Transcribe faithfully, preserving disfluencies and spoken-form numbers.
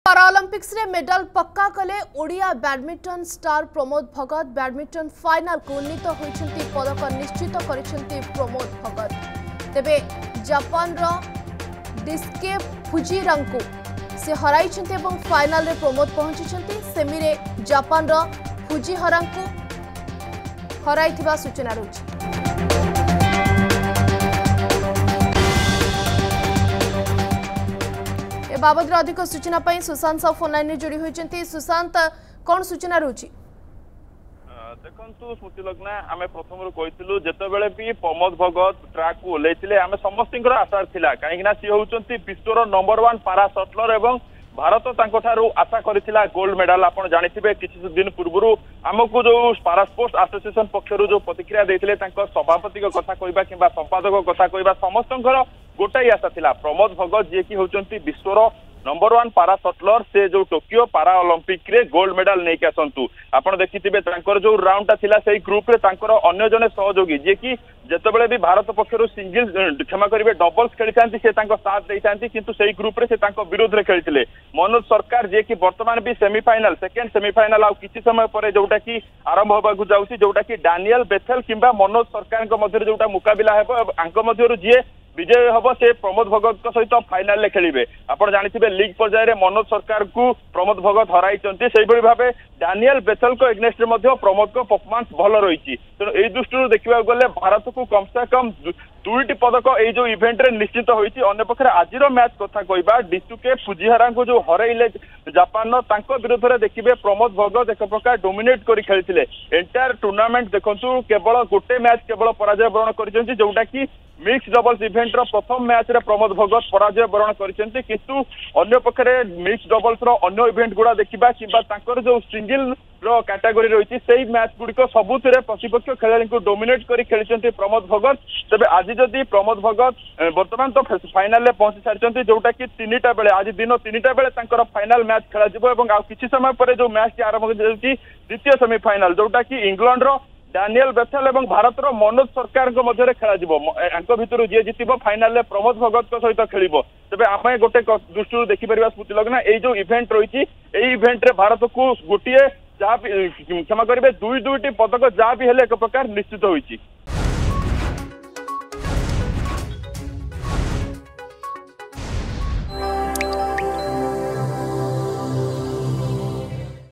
पाराओलंपिक्स रे मेडल पक्का कले Odia badminton star Pramod Bhagat badminton final को उन्नीत होइछंती पदक निश्चित करिछंती प्रमोद भगत। तेबे जापान रो डिस्के फुजिरंको से हराइछंती एवं फाइनल रे प्रमोद पहुंचिछंती। सेमी रे जापान रो फुजिहरांको हराइथिबा सूचना रहउछि। बाबद अधिक सूचना पाई सुशांत साहू फोन लाइन जोड़ी होती। सुशांत कौन सूचना रही? देखु स्मृति लग्ना आम प्रथम कहूँ जितेबले भी प्रमोद भगत ट्रैक को ओल्लैले आम समस्त आशा था कहीं सी होती विश्वर नंबर वन पारा शटलर एवं भारत तांको आशा करथिला गोल्ड मेडल। आप जानिथिबे किछि दिन पूर्व आमको जो पारा स्पोर्ट्स एसोसिएशन पक्षर जो प्रतिक्रिया देथिले तांको सभापति कथा कहबा किंबा संपादक कथा कहबा समस्तंकर गोटाई आशा थिला प्रमोद भगत जे कि होचंती विश्वर नंबर वन पारा शटलर से जो टोकियो पारा ओलंपिक रे गोल्ड मेडल नहीं आसतु। आपड़ देखिथिबे तांकर जो राउंड थिला सेही ग्रुप रे तांकर अन्य जने सहयोगी जे कि जेतेबेले भी भारत पक्षर सिंगल क्षमा करेंगे डबल्स खेली था से साथ दे था किंतु सेही ग्रुप रे से तांको विरोध रे खेलथिले मनोज सरकार जे कि वर्तमान भी सेमीफाइनल सेकेंड सेमीफाइनल आ किछि समय पर जोटा कि आरंभ होबाकू जाउछि जोटा कि डानियल बेथेल किंबा मनोज सरकार मध्य जोटा मुकाबिला हेबो आंक मध्य जे विजय हम से प्रमोद भगत सहित फाइनाल खेलिबे। आप जानिथिबे लीग पर्यायर मनोज सरकार को प्रमोद भगत हराई से भाव डानियल बेथल को एग्नेस्ट प्रमोद को परफॉर्मेंस भल रही तेणु यही दृष्टि देखा गले भारत को कम से कम दुईटी पदक ये जो इवेंट रे निश्चित होती। अन्य पक्षे आज मैच कथा कहबा डिसुके फुजिहारा को जो हरइले जापान विरोध में देखिए प्रमोद भगत एक प्रकार डोमिनेट कर खेली एंटायर टूर्नामेंट देखु केवल गोटे मैच केवल पराजय वरण कर जोटा कि मिक्स डबल्स इवेंट रो प्रथम मैच रे प्रमोद भगत पराजय वरण करछंती किंतु अन्य पक्षरे मिक्स डबल्स रो अन्य इवेंट गुडा देखिबा किबा तांकर जो सिंगल रो कैटेगरी रही सेही मैच गुडिक सबुथिरे प्रतिपक्ष खेलाड़ी को डोमिनेट करी खेलिछंती प्रमोद भगत। तबे आज जदि प्रमोद भगत वर्तमान तो फाइनल रे पहुंची सारिछंती जोटा कि तीनटा बेले आज दिन तीनटा बेले तांकर फाइनल मैच खेला जिवो एवं आ किछि समय पर जो मैच आरंभ हो जाउची द्वितीय सेमीफाइनल जोटा कि इंग्लैंड रो डानियल बेथेल एवं भारत रो मनोज सरकार मध्य खेला भितर जी जितब फाइनाल रे प्रमोद भगत सहित खेल तेज आम गोटे दृष्टि देखिपर स्मृति लग्ना ये जो इवेंट रही इवेंट रे भारत को गोटे जहाँ क्षमा करेंगे दुई दुईटी पदक जहाँ भी हेले एक प्रकार निश्चित होइछि।